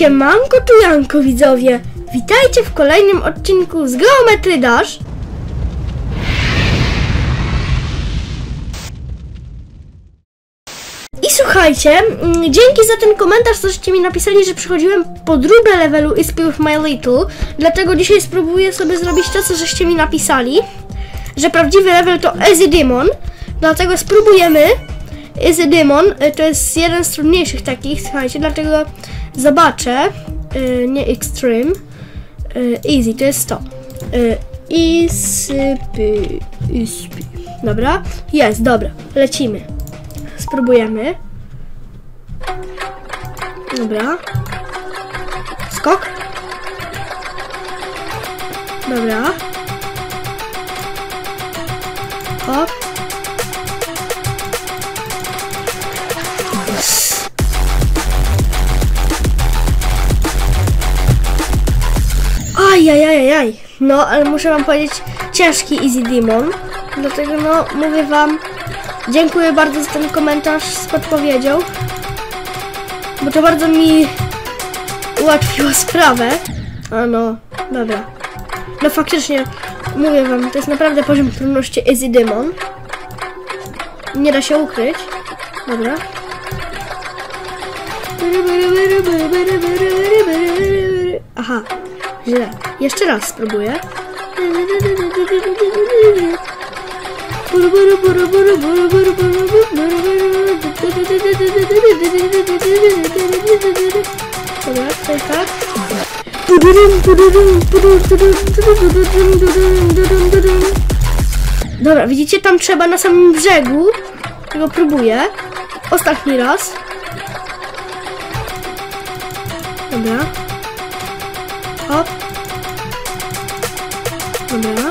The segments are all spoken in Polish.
Siemanko tu Janko, widzowie! Witajcie w kolejnym odcinku z Geometry Dash. I słuchajcie, dzięki za ten komentarz, coście mi napisali, że przychodziłem po drugie levelu i Speed of My Little. Dlatego dzisiaj spróbuję sobie zrobić to, co żeście mi napisali, że prawdziwy level to Easy Demon. Dlatego spróbujemy. Easy Demon to jest jeden z trudniejszych takich, słuchajcie, dlatego zobaczę. Nie Extreme. Easy, to jest to. Easy. Dobra, jest, dobra, lecimy. Spróbujemy. Dobra. Skok. Dobra. Hop. Ajajajajaj. No, ale muszę wam powiedzieć, ciężki Easy Demon. Dlatego no, mówię wam, dziękuję bardzo za ten komentarz z podpowiedzią, bo to bardzo mi ułatwiło sprawę. A no, dobra. No faktycznie, mówię wam, to jest naprawdę poziom trudności Easy Demon. Nie da się ukryć. Dobra. Aha, źle. Jeszcze raz spróbuję. Dobra, tak. Dobra, widzicie, tam trzeba na samym brzegu. Tego próbuję. Ostatni raz. Dobra. Hop. Dobra.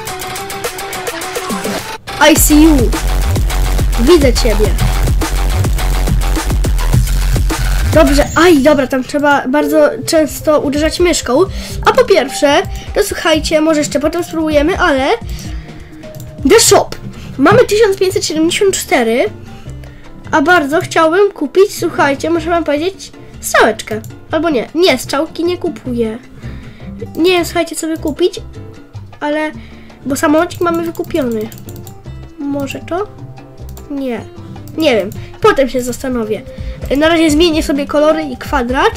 I see you. Widzę ciebie. Dobrze, dobra, tam trzeba bardzo często uderzać myszką. A po pierwsze, to słuchajcie, może jeszcze potem spróbujemy, ale The Shop. Mamy 1574, a bardzo chciałbym kupić, słuchajcie, muszę wam powiedzieć, strzałeczkę. Albo nie, strzałki nie kupuję. Nie wiem, słuchajcie, co wykupić, ale, bo samolocik mamy wykupiony. Może to? Nie wiem, potem się zastanowię. Na razie zmienię sobie kolory i kwadrat.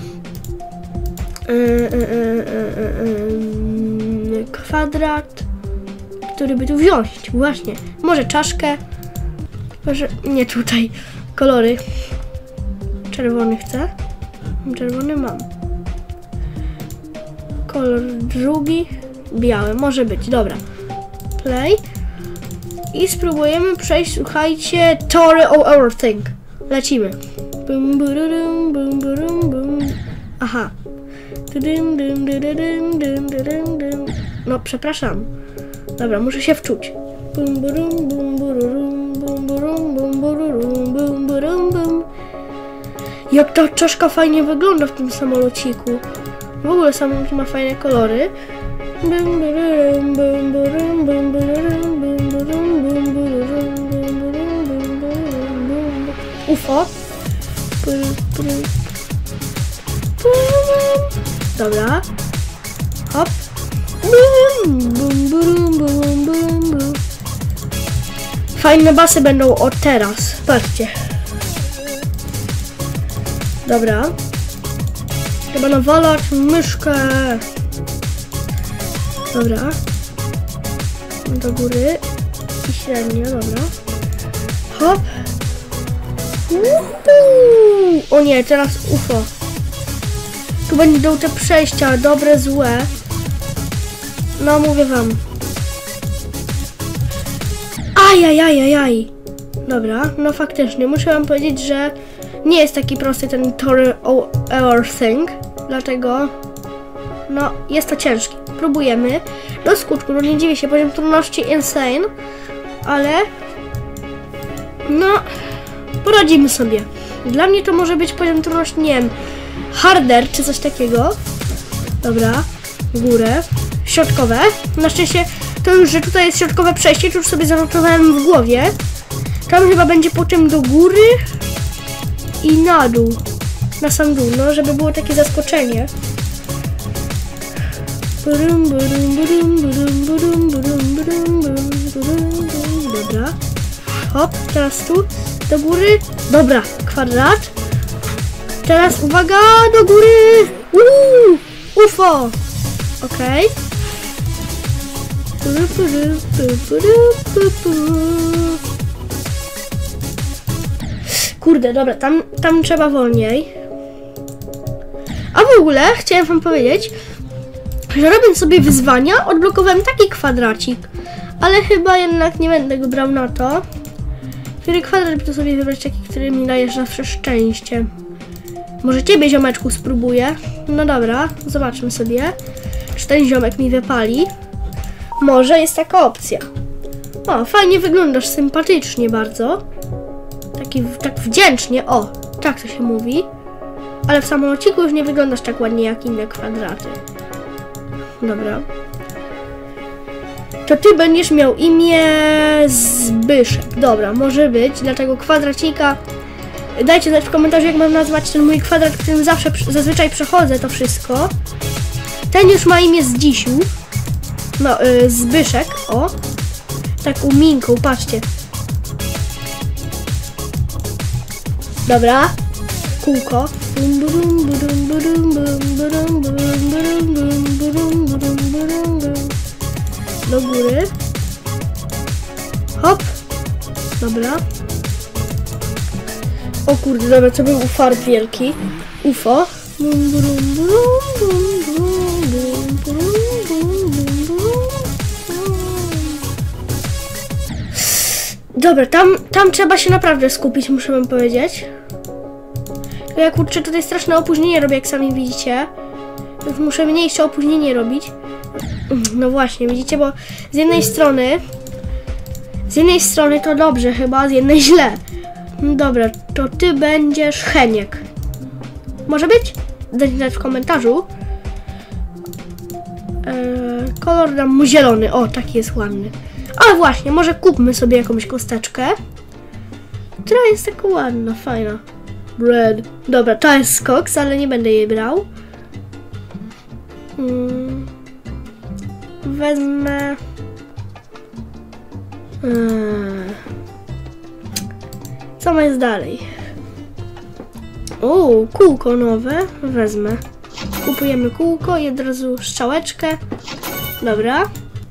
Kwadrat, który by tu wziąć, właśnie. Może czaszkę. Może nie tutaj. Kolory. Czerwony chcę. Czerwony mam. Kolor drugi. Biały, może być, dobra. Play. I spróbujemy przejść, słuchajcie, Tory of Everything. Lecimy. Bum, burum, bum, burum, bum. Aha. No, przepraszam. Dobra, muszę się wczuć. Bum, burum, bum, burum, bum, burum, bum, burum, bum, burum, bum. Jak ta czaszka fajnie wygląda w tym samolociku. W ogóle samolot ma fajne kolory. Bum, burum, bum, burum, bum, burum, bum, burum, bum, burum, bum, burum, bum, burum. UFO. Dobra. Hop. Fajne basy będą od teraz. Patrzcie. Dobra. Trzeba nawalać myszkę. Dobra. Do góry. I średnio, dobra. Hop. O nie, teraz UFO. Tu będą te przejścia, dobre, złe. No, mówię wam. Ajajajajaj. Dobra, no faktycznie, muszę wam powiedzieć, że nie jest taki prosty ten Tory of Everything. Dlatego, no, jest to ciężki. Próbujemy. Do skutku, no nie dziwię się, poziom trudności insane. Ale, no, poradzimy sobie. Dla mnie to może być poziom trudności, nie wiem, harder czy coś takiego. Dobra, w górę. Środkowe. Na szczęście to już, że tutaj jest środkowe przejście, to już sobie zanotowałem w głowie. Tam chyba będzie potem do góry i na dół. na sam dół, no, żeby było takie zaskoczenie. Dobra. Hop, teraz tu, do góry. Dobra, kwadrat. Teraz uwaga, do góry. UFO. Okej. Kurde, dobra, tam trzeba wolniej. A w ogóle chciałem wam powiedzieć, że robiąc sobie wyzwania, odblokowałem taki kwadracik. Ale chyba jednak nie będę go brał na to. Który kwadrat to sobie wybrać taki, który mi daje zawsze szczęście. Może ciebie, ziomeczku, spróbuję. No dobra, zobaczmy sobie, czy ten ziomek mi wypali. Może jest taka opcja. O, fajnie wyglądasz, sympatycznie bardzo. Tak wdzięcznie, o, tak to się mówi. Ale w samolociku już nie wyglądasz tak ładnie jak inne kwadraty. Dobra. To ty będziesz miał imię Zbyszek. Dobra, może być, dlatego kwadracika. Dajcie znać w komentarzu, jak mam nazwać ten mój kwadrat, którym zazwyczaj przechodzę to wszystko. Ten już ma imię Zdzisiu. No, Zbyszek, o. Tak uminką, patrzcie. Dobra. Kółko. Do góry. Hop. Dobra. O kurde, dobra, to był fart wielki. UFO. Dobra, tam trzeba się naprawdę skupić, muszę wam powiedzieć. Ja kurczę, tutaj straszne opóźnienie robię, jak sami widzicie. Więc muszę mniejsze opóźnienie robić. No właśnie, widzicie, bo z jednej strony to dobrze chyba, z jednej źle. No dobra, to ty będziesz Heniek. Może być? Dajcie znać w komentarzu. Kolor dam mu zielony. O, taki jest ładny. Ale właśnie, może kupmy sobie jakąś kosteczkę, która jest taka ładna, fajna. Bread. Dobra, to jest koks, ale nie będę jej brał. Wezmę... Co jest dalej? O, kółko nowe. Wezmę. Kupujemy kółko i od razu strzałeczkę. Dobra.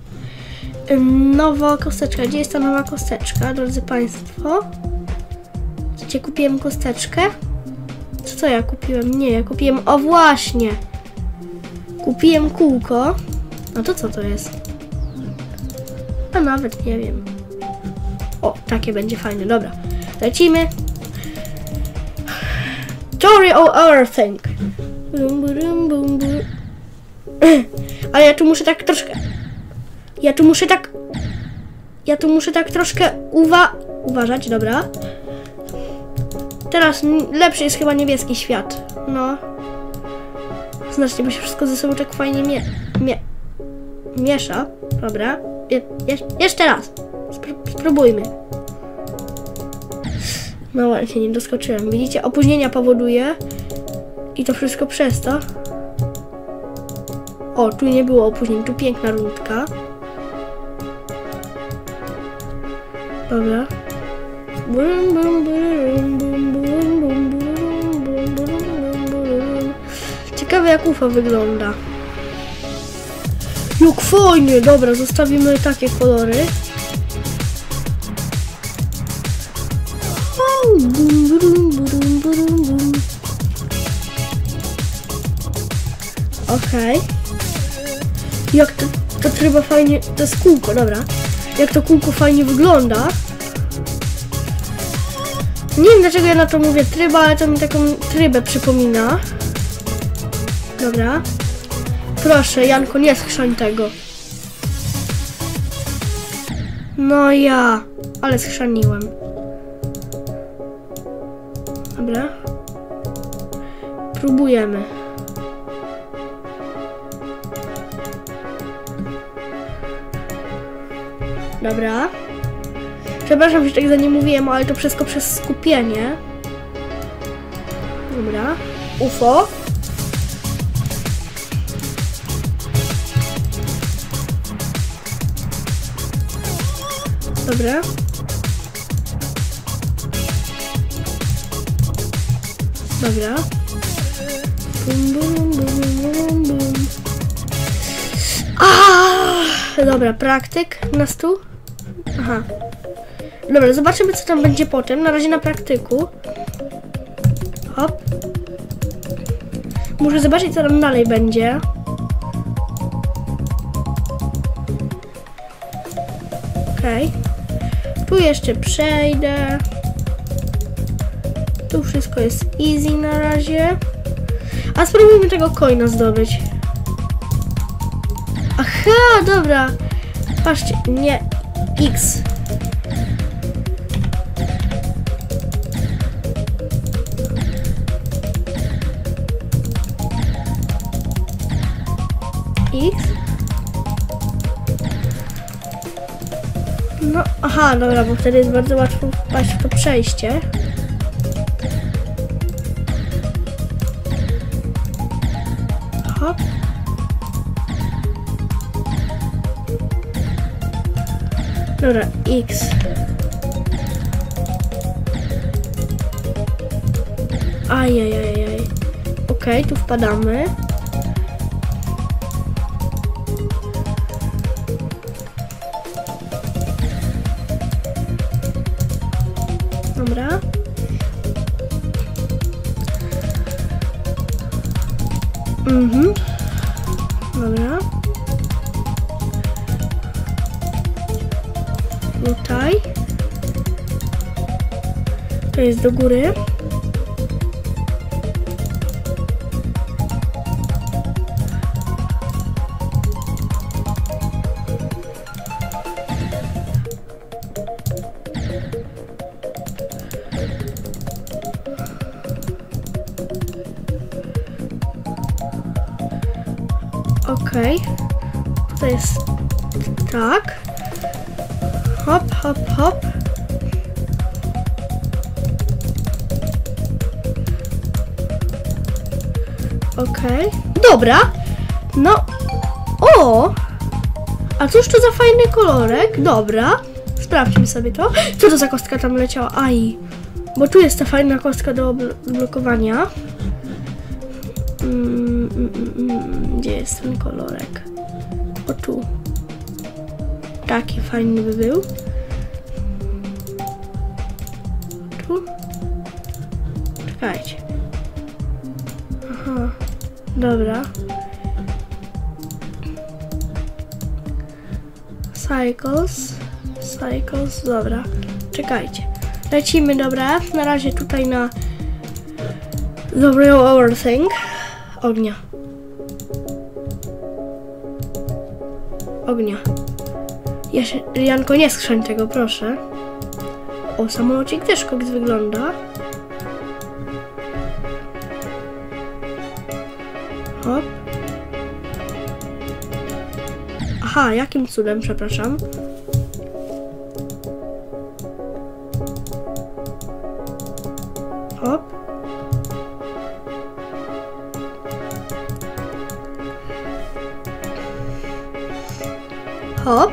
Nowa kosteczka. Gdzie jest ta nowa kosteczka, drodzy państwo? Gdzie kupiłem kosteczkę? Co ja kupiłem? Nie, ja kupiłem... O, właśnie! Kupiłem kółko. A to co to jest? A nawet nie wiem. O, takie będzie fajne. Dobra. Lecimy. Story of everything. Ale ja tu muszę tak troszkę... Ja tu muszę tak troszkę uważać, dobra. Teraz lepszy jest chyba niebieski świat. No. Znacznie, bo się wszystko ze sobą tak fajnie miesza. Dobra. Jeszcze raz. Spróbujmy. No właśnie, nie doskoczyłem. Widzicie, opóźnienia powoduje. I to wszystko przez to. O, tu nie było opóźnień. Tu piękna rundka. Dobra. Ciekawe, jak UFO wygląda. Jak fajnie! Dobra, zostawimy takie kolory. Okej. Jak to trzeba fajnie... To jest kółko, dobra. Jak to kółko fajnie wygląda. Nie wiem, dlaczego ja na to mówię tryba, ale to mi taką trybę przypomina. Dobra. Proszę, Janko, nie schrzań tego. No ja. Ale schrzaniłem. Dobra. Próbujemy. Dobra. Przepraszam, że tak za nie mówiłem, ale to wszystko przez skupienie. Dobra. UFO. Dobra. Dobra. Bum, bum, bum, bum, bum. Dobra, praktyk na stół. Aha. Dobra, zobaczymy co tam będzie potem. Na razie na praktyku. Hop. Muszę zobaczyć co tam dalej będzie. Okej. Tu jeszcze przejdę. Tu wszystko jest easy na razie. A spróbujmy tego coina zdobyć. Aha, dobra. Patrzcie, nie X. X. No, aha, dobra, bo wtedy jest bardzo łatwo wpaść w to przejście. Hop. Dobra, X. Ajajajaj. Okej, tu wpadamy. Dobra. Dobra. Tutaj. To jest do góry. Okej. Tutaj jest tak. Hop, hop, hop. Okej. Dobra. No. O! A cóż to za fajny kolorek? Dobra. Sprawdźmy sobie to. Co to za kostka tam leciała? Aj. Bo tu jest ta fajna kostka do blokowania. Gdzie jest ten kolorek? O tu. Taki fajny by był. Tu. Czekajcie. Aha. Dobra. Cycles. Dobra. Czekajcie. Lecimy, dobra. Na razie tutaj na The Real Thing. Ognia. Janko, nie skrzeń tego, proszę. O, samolocik też koks wygląda. Hop. Aha, jakim cudem, przepraszam. Hop. Hop.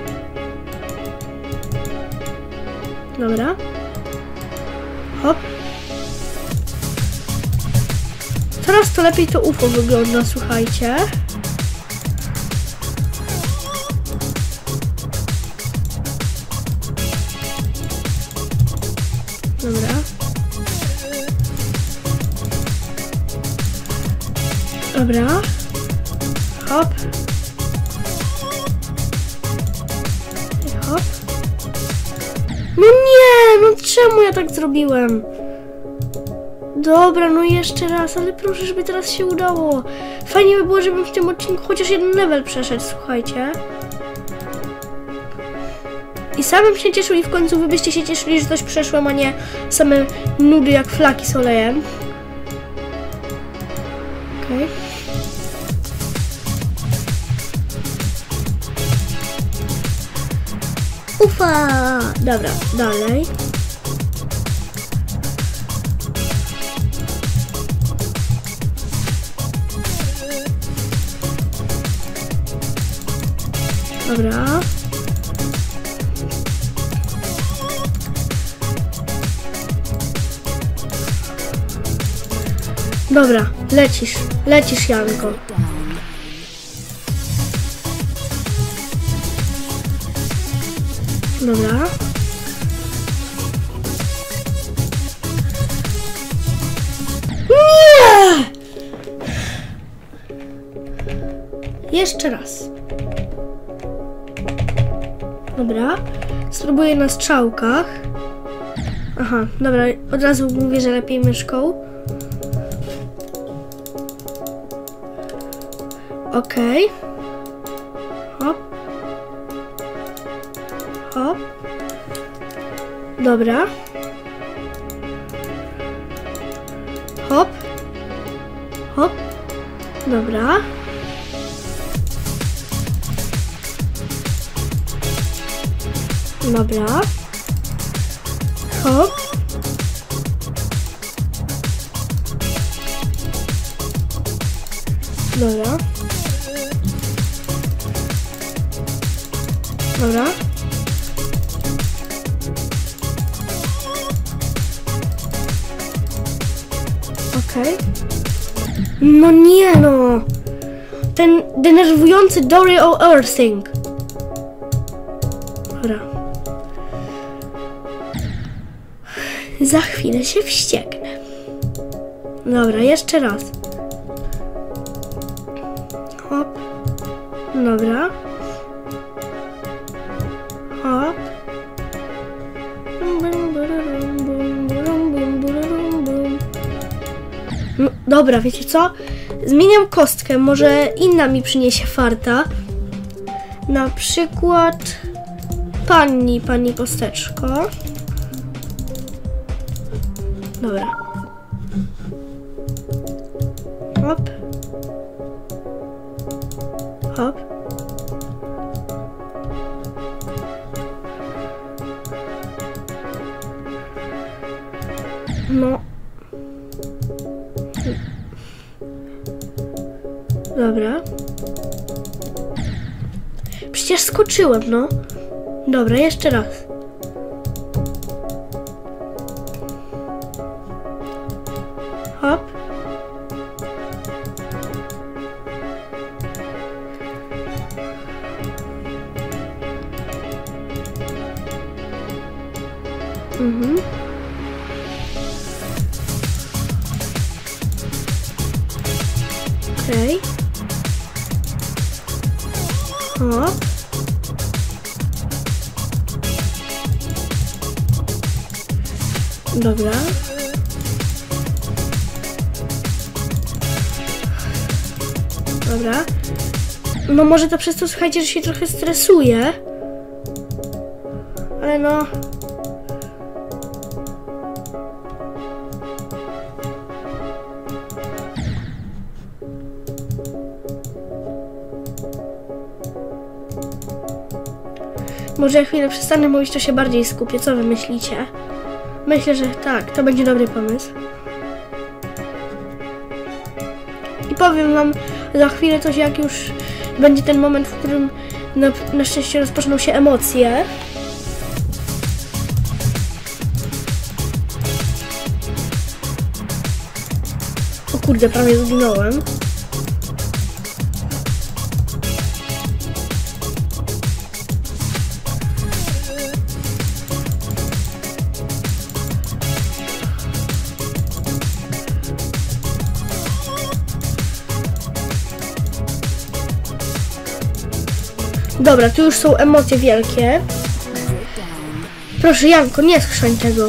Dobra. Hop. Coraz to lepiej to UFO wygląda, słuchajcie. Dobra. Dobra. Hop. Hop. No nie, no czemu ja tak zrobiłem? Dobra, no jeszcze raz, ale proszę, żeby teraz się udało. Fajnie by było, żebym w tym odcinku chociaż jeden level przeszedł, słuchajcie. I samym się cieszył i w końcu wy byście się cieszyli, że coś przeszłem, a nie same nudy jak flaki z olejem. Okej. Ufa! Dobra, dalej. Dobra. Dobra, lecisz Janko. Dobra. Nie! Jeszcze raz. Dobra. Spróbuję na strzałkach. Aha, dobra, od razu mówię, że lepiej myszką. Okej. Hop. Hop. Dobra. Hop. Hop. Dobra. Dobra. Hop. Dobra. Dobra. Okej. No nie no. Ten denerwujący Dory O'Earthing. Dobra. Za chwilę się wścieknę. Dobra, jeszcze raz. Hop. Dobra. Hop. No, dobra, wiecie co? Zmieniam kostkę, może inna mi przyniesie farta. Na przykład pani kosteczko. Dobra. Hop. Hop. No. Dobra. Przecież skoczyłem, no. Dobra, jeszcze raz. Hop. Mhm. Okej. Hop. Dobra. Dobra. No może to przez to, słuchajcie, że się trochę stresuję. Ale no... Może jak chwilę przestanę mówić, to się bardziej skupię. Co wy myślicie? Myślę, że tak, to będzie dobry pomysł. I powiem wam za chwilę coś, jak już będzie ten moment, w którym na szczęście rozpoczną się emocje. O kurde, prawie zginąłem. Dobra, tu już są emocje wielkie. Proszę, Janko, nie schrzań tego.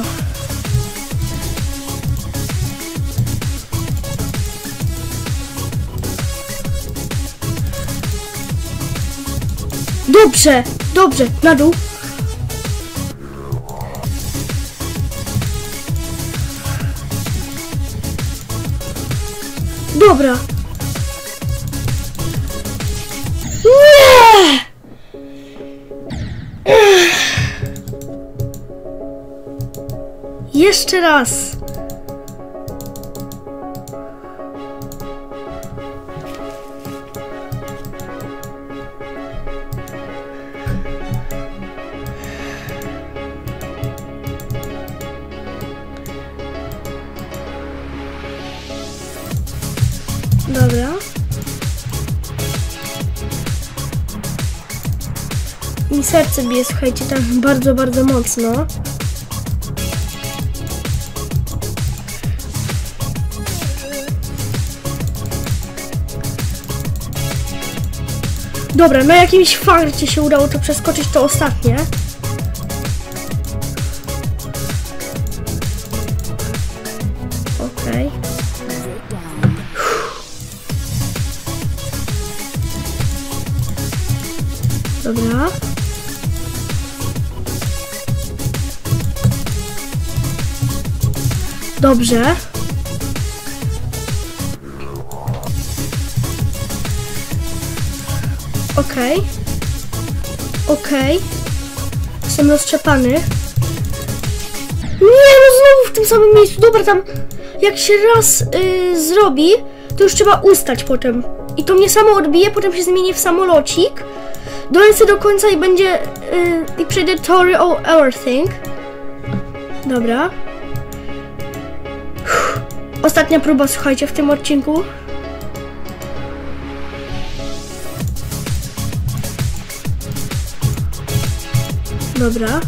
Dobrze, dobrze, na dół. Dobra. Nie! Jeszcze raz. Dobra. Mi serce bije, słuchajcie, tam bardzo, bardzo mocno. Dobra, na jakimś farcie się udało to przeskoczyć, to ostatnie. Okej. Dobra. Dobrze. Okej. Okej. Jestem roztrzepany. Nie, no znowu w tym samym miejscu. Dobra, tam jak się raz zrobi, to już trzeba ustać potem. I to mnie samo odbije, potem się zmieni w samolocik. Dolecę do końca i będzie... i przejdę Tory of Everything. Dobra. Ostatnia próba, słuchajcie, w tym odcinku. Dobra.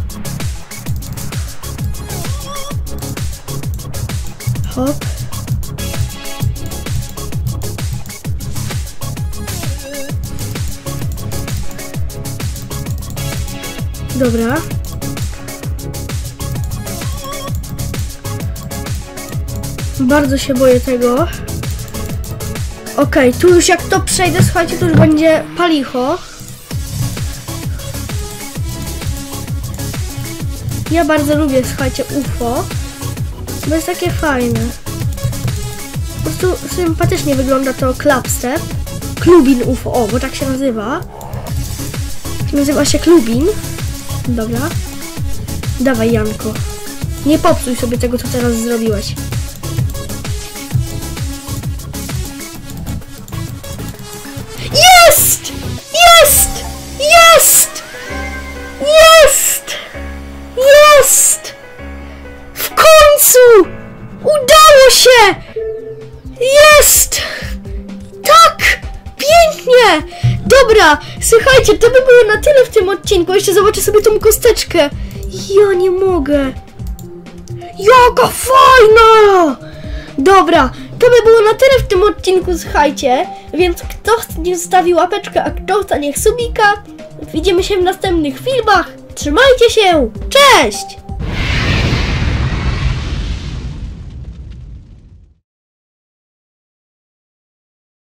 Hop. Dobra. Bardzo się boję tego. Okej, tu już jak to przejdę, słuchajcie, to już będzie palicho. Ja bardzo lubię, słuchajcie, UFO. Bo jest takie fajne. Po prostu sympatycznie wygląda to Clubstep. Klubin UFO, o, bo tak się nazywa. Nazywa się Klubin. Dobra. Dawaj, Janko. Nie popsuj sobie tego, co teraz zrobiłeś. Jest! Jest! Jest! Jest! Jest! W końcu! Udało się! Jest! Tak! Pięknie! Dobra, słuchajcie, to by było na tyle w tym odcinku. Jeszcze zobaczę sobie tą kosteczkę. Ja nie mogę. Jaka fajna! Dobra, to by było na tyle w tym odcinku, słuchajcie. Więc kto chce, niech zostawi łapeczkę, a kto chce, niech subika. Widzimy się w następnych filmach. Trzymajcie się! Cześć!